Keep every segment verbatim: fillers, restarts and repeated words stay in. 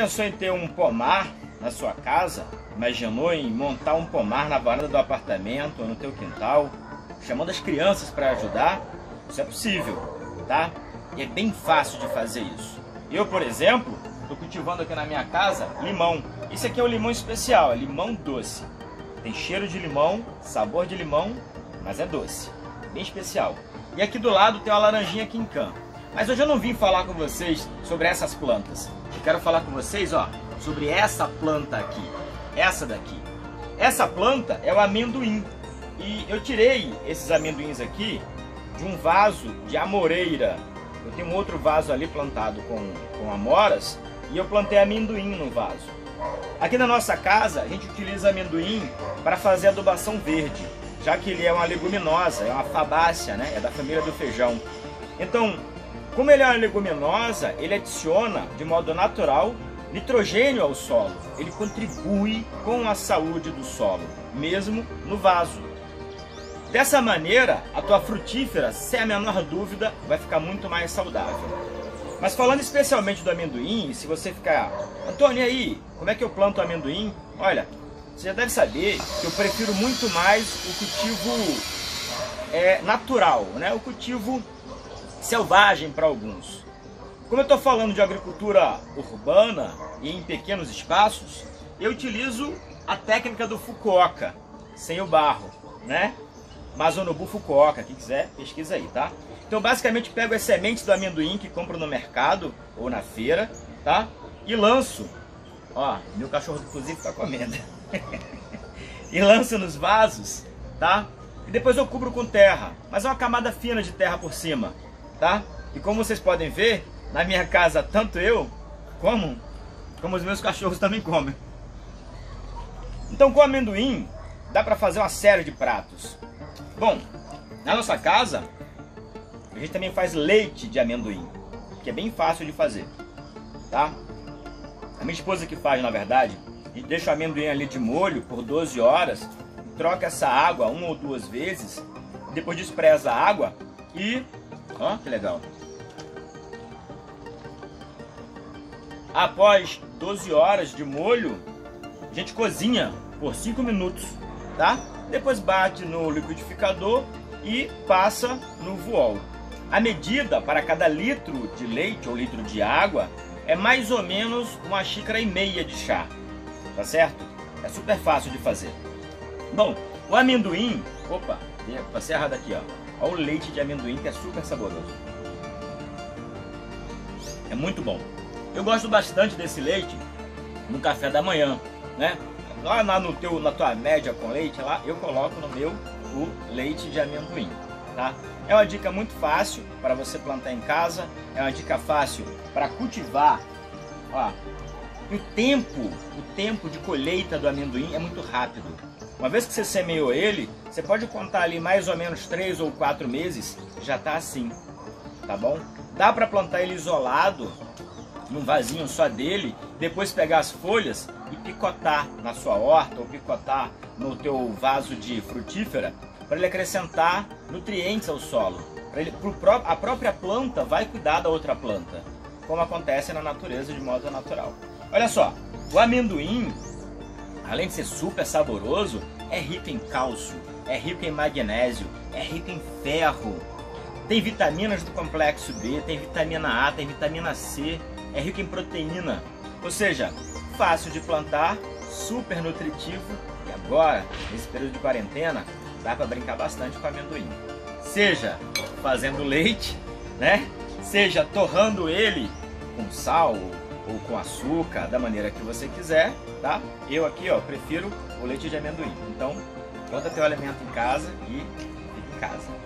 pensou em ter um pomar na sua casa? Imaginou em montar um pomar na varanda do apartamento ou no teu quintal, chamando as crianças para ajudar? Isso é possível, tá? E é bem fácil de fazer isso. Eu, por exemplo, estou cultivando aqui na minha casa limão. Esse aqui é um limão especial, é limão doce. Tem cheiro de limão, sabor de limão, mas é doce, bem especial. E aqui do lado tem uma laranjinha quincan. Mas hoje eu não vim falar com vocês sobre essas plantas. Eu quero falar com vocês, ó, sobre essa planta aqui, essa daqui. Essa planta é o amendoim. E eu tirei esses amendoins aqui de um vaso de amoreira. Eu tenho um outro vaso ali plantado com, com amoras e eu plantei amendoim no vaso. Aqui na nossa casa a gente utiliza amendoim para fazer adubação verde, já que ele é uma leguminosa, é uma fabácea, né? É da família do feijão. Então, como ele é uma leguminosa, ele adiciona de modo natural nitrogênio ao solo. Ele contribui com a saúde do solo, mesmo no vaso. Dessa maneira, a tua frutífera, sem a menor dúvida, vai ficar muito mais saudável. Mas falando especialmente do amendoim, se você ficar, Antônio, e aí, como é que eu planto amendoim? Olha, você já deve saber que eu prefiro muito mais o cultivo é, natural, né? O cultivo selvagem para alguns. Como eu estou falando de agricultura urbana e em pequenos espaços, eu utilizo a técnica do Fukuoka, sem o barro, né? Mazonobu Fukuoka, quem quiser, pesquisa aí, tá? Então, basicamente, pego as sementes do amendoim que compro no mercado ou na feira, tá? E lanço, ó, meu cachorro inclusive tá comendo. E lanço nos vasos, tá? E depois eu cubro com terra, mas é uma camada fina de terra por cima, tá? E como vocês podem ver, na minha casa, tanto eu como, como os meus cachorros também comem. Então, com amendoim, dá pra fazer uma série de pratos. Bom, na nossa casa, a gente também faz leite de amendoim, que é bem fácil de fazer, tá? A minha esposa que faz, na verdade, a gente deixa o amendoim ali de molho por doze horas, troca essa água uma ou duas vezes, depois despreza a água e... ó, que legal! Após doze horas de molho, a gente cozinha por cinco minutos, tá? Depois bate no liquidificador e passa no vool. A medida para cada litro de leite ou litro de água é mais ou menos uma xícara e meia de chá, tá certo? É super fácil de fazer. Bom, o amendoim, opa, passei errado aqui, ó. Olha o leite de amendoim que é super saboroso. É muito bom. Eu gosto bastante desse leite no café da manhã, né? Lá no teu, na tua média com leite, lá eu coloco no meu o leite de amendoim, tá? É uma dica muito fácil para você plantar em casa, é uma dica fácil para cultivar. Ó, o tempo, o tempo de colheita do amendoim é muito rápido. Uma vez que você semeou ele, você pode contar ali mais ou menos três ou quatro meses, já tá assim, tá bom? Dá para plantar ele isolado, num vasinho só dele, depois pegar as folhas e picotar na sua horta ou picotar no teu vaso de frutífera para ele acrescentar nutrientes ao solo. Pra ele, pro pró a própria planta vai cuidar da outra planta, como acontece na natureza de modo natural. Olha só, o amendoim, além de ser super saboroso, é rico em cálcio, é rico em magnésio, é rico em ferro, tem vitaminas do complexo B, tem vitamina A, tem vitamina C, é rico em proteína, ou seja, fácil de plantar, super nutritivo e agora, nesse período de quarentena, dá para brincar bastante com amendoim. Seja fazendo leite, né? Seja torrando ele com sal ou com açúcar, da maneira que você quiser, tá? Eu aqui, ó, prefiro o leite de amendoim. Então, planta teu alimento em casa e fica em casa.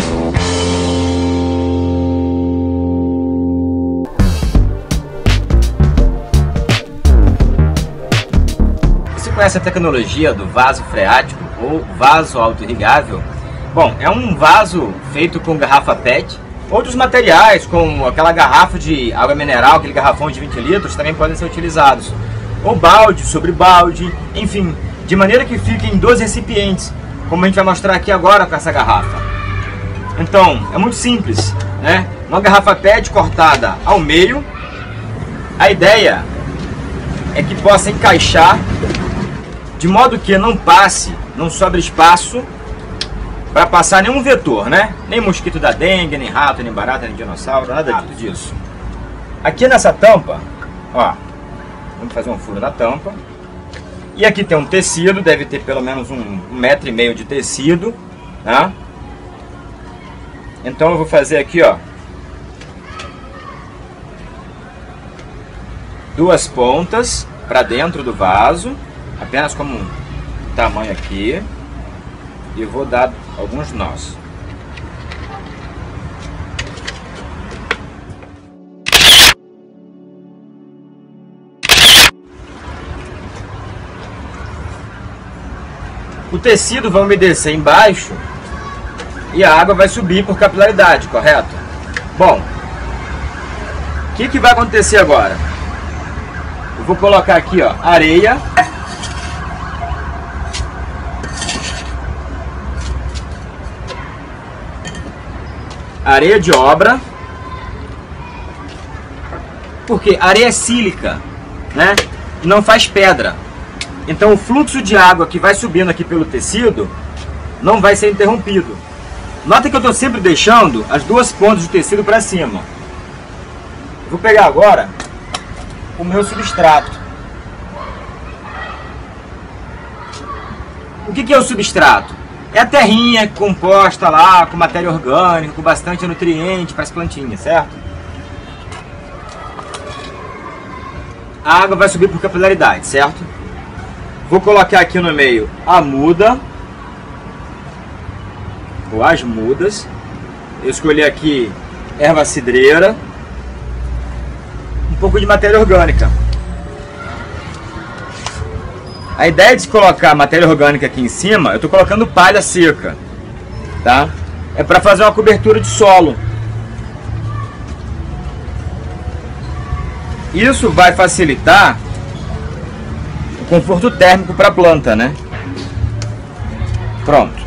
Conhece a tecnologia do vaso freático ou vaso auto-irrigável? Bom, é um vaso feito com garrafa P E T. Outros materiais, como aquela garrafa de água mineral, aquele garrafão de vinte litros, também podem ser utilizados. Ou balde sobre balde, enfim, de maneira que fiquem em dois recipientes, como a gente vai mostrar aqui agora com essa garrafa. Então, é muito simples, né? Uma garrafa P E T cortada ao meio. A ideia é que possa encaixar de modo que não passe, não sobre espaço para passar nenhum vetor, né? Nem mosquito da dengue, nem rato, nem barata, nem dinossauro, nada disso. Aqui nessa tampa, ó, vamos fazer um furo na tampa. E aqui tem um tecido, deve ter pelo menos um, um metro e meio de tecido, tá? Então eu vou fazer aqui, ó, duas pontas para dentro do vaso, apenas como um tamanho aqui, e eu vou dar alguns nós. O tecido vai umedecer embaixo e a água vai subir por capilaridade, correto? Bom, o que que vai acontecer agora? Eu vou colocar aqui, ó, areia. Areia de obra. Porque areia é sílica, né? Não faz pedra. Então o fluxo de água que vai subindo aqui pelo tecido não vai ser interrompido. Nota que eu estou sempre deixando as duas pontas do tecido para cima. Eu vou pegar agora o meu substrato. O que que é o substrato? É a terrinha composta lá com matéria orgânica, com bastante nutriente para as plantinhas, certo? A água vai subir por capilaridade, certo? Vou colocar aqui no meio a muda, ou as mudas. Eu escolhi aqui erva cidreira, um pouco de matéria orgânica. A ideia de colocar matéria orgânica aqui em cima, eu estou colocando palha seca, tá? É para fazer uma cobertura de solo. Isso vai facilitar o conforto térmico para a planta, né? Pronto.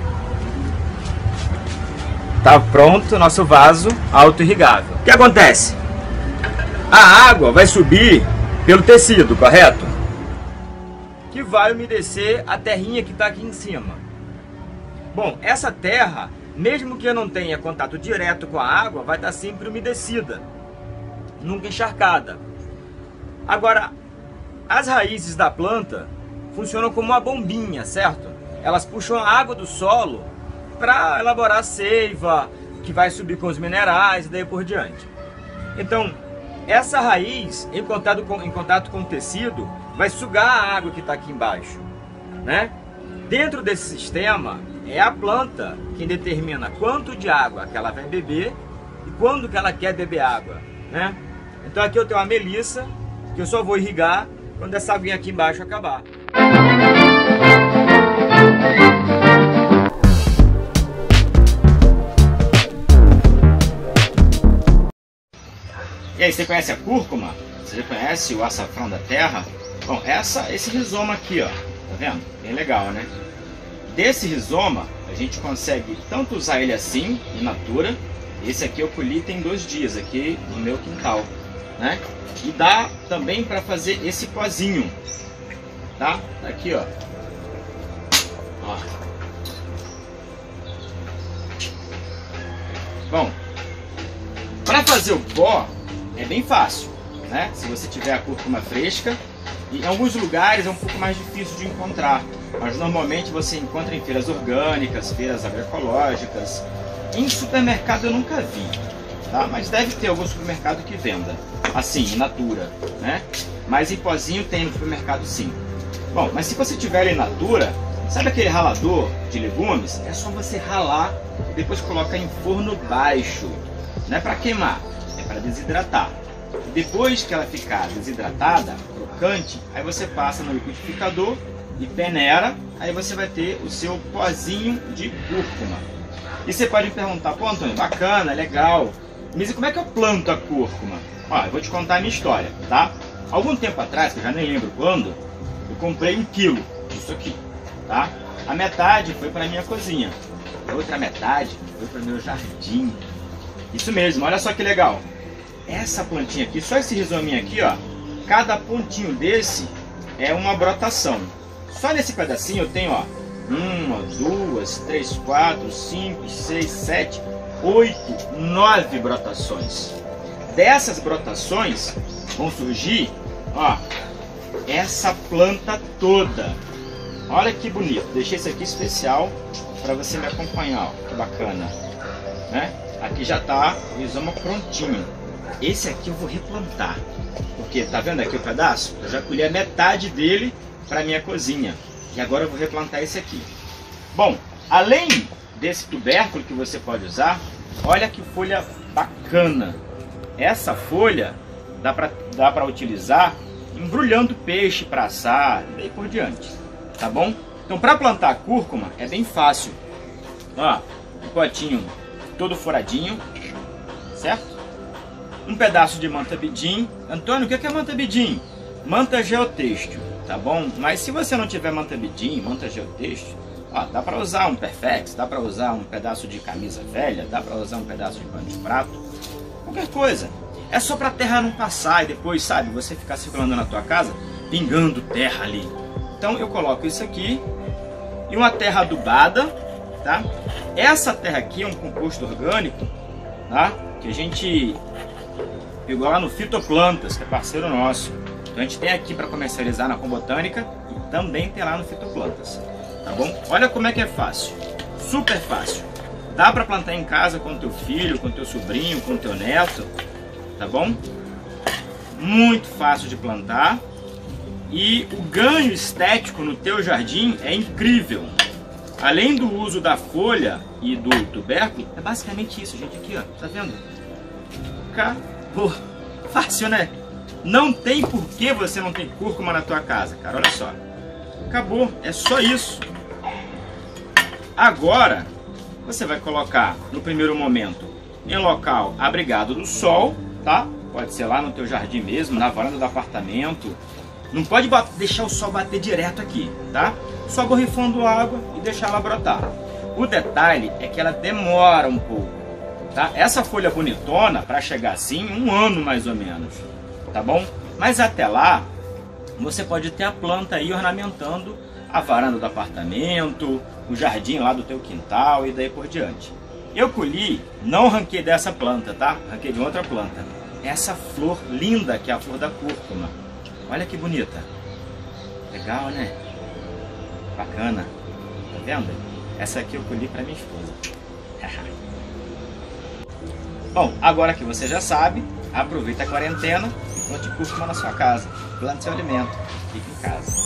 Tá pronto o nosso vaso auto-irrigável. O que acontece? A água vai subir pelo tecido, correto? Que vai umedecer a terrinha que está aqui em cima. Bom, essa terra, mesmo que eu não tenha contato direto com a água, vai estar sempre umedecida, nunca encharcada. Agora, as raízes da planta funcionam como uma bombinha, certo? Elas puxam a água do solo para elaborar a seiva, que vai subir com os minerais e daí por diante. Então, essa raiz, em contato com, em contato com o tecido, vai sugar a água que está aqui embaixo, né? Dentro desse sistema, é a planta quem determina quanto de água que ela vai beber e quando que ela quer beber água, né? Então aqui eu tenho uma melissa, que eu só vou irrigar quando essa aguinha aqui embaixo acabar. E aí, você conhece a cúrcuma? Você conhece o açafrão da terra? Bom, essa, esse rizoma aqui, ó, tá vendo? Bem legal, né? Desse rizoma, a gente consegue tanto usar ele assim, in natura. Esse aqui eu colhi tem dois dias aqui no meu quintal, né? E dá também para fazer esse pozinho, tá? Aqui, ó. Ó. Bom, para fazer o pó é bem fácil, né? Se você tiver a cúrcuma fresca. Em alguns lugares é um pouco mais difícil de encontrar, mas normalmente você encontra em feiras orgânicas, feiras agroecológicas. Em supermercado eu nunca vi, tá? Mas deve ter algum supermercado que venda assim, in natura, né? Mas em pozinho tem no supermercado sim. Bom, mas se você tiver ele in natura, sabe aquele ralador de legumes? É só você ralar e depois colocar em forno baixo. Não é para queimar, é para desidratar. Depois que ela ficar desidratada, crocante, aí você passa no liquidificador e peneira, aí você vai ter o seu pozinho de cúrcuma. E você pode me perguntar, pô Antônio, bacana, legal, mas e como é que eu planto a cúrcuma? Ó, eu vou te contar a minha história, tá? Algum tempo atrás, que eu já nem lembro quando, eu comprei um quilo disso aqui, tá? A metade foi para a minha cozinha, a outra metade foi para o meu jardim. Isso mesmo, olha só que legal. Essa plantinha aqui, só esse rizominho aqui, ó, cada pontinho desse é uma brotação. Só nesse pedacinho eu tenho, ó, uma, duas, três, quatro, cinco, seis, sete, oito, nove brotações. Dessas brotações vão surgir, ó, essa planta toda. Olha que bonito. Deixei isso aqui especial para você me acompanhar, ó. Que bacana, né? Aqui já tá o rizoma prontinho. Esse aqui eu vou replantar, porque tá vendo aqui o pedaço? Eu já colhi a metade dele para minha cozinha e agora eu vou replantar esse aqui. Bom, além desse tubérculo que você pode usar, olha que folha bacana. Essa folha dá para dá para utilizar embrulhando peixe para assar e daí por diante, tá bom? Então, para plantar a cúrcuma é bem fácil. Ó, um potinho todo furadinho, certo? Um pedaço de manta bidim. Antônio, o que é manta bidim? Manta geotêxtil, tá bom? Mas se você não tiver manta bidim, manta geotêxtil, ó, dá para usar um Perfex, dá para usar um pedaço de camisa velha, dá para usar um pedaço de pano de prato, qualquer coisa. É só para a terra não passar e depois, sabe, você ficar circulando na tua casa, pingando terra ali. Então eu coloco isso aqui e uma terra adubada, tá? Essa terra aqui é um composto orgânico, tá? Que a gente pegou lá no Fitoplantas, que é parceiro nosso. Então a gente tem aqui para comercializar na Combotânica e também tem lá no Fitoplantas, tá bom? Olha como é que é fácil, super fácil. Dá para plantar em casa com teu filho, com teu sobrinho, com teu neto, tá bom? Muito fácil de plantar e o ganho estético no teu jardim é incrível. Além do uso da folha e do tubérculo, é basicamente isso, gente, aqui, ó, tá vendo? Acabou. Fácil, né? Não tem por que você não tem cúrcuma na tua casa, cara, olha só. Acabou, é só isso. Agora, você vai colocar, no primeiro momento, em local abrigado do sol, tá? Pode ser lá no teu jardim mesmo, na varanda do apartamento. Não pode bater, deixar o sol bater direto aqui, tá? Só borrifando água e deixar ela brotar. O detalhe é que ela demora um pouco, tá? Essa folha bonitona, para chegar assim, um ano mais ou menos, tá bom? Mas até lá, você pode ter a planta aí ornamentando a varanda do apartamento, o jardim lá do teu quintal e daí por diante. Eu colhi, não ranquei dessa planta, tá? Ranquei de outra planta. Essa flor linda que é a flor da cúrcuma. Olha que bonita. Legal, né? Bacana. Tá vendo? Essa aqui eu colhi para minha esposa. Bom, agora que você já sabe, aproveita a quarentena e plante cúrcuma na sua casa. Plante seu alimento. Fique em casa.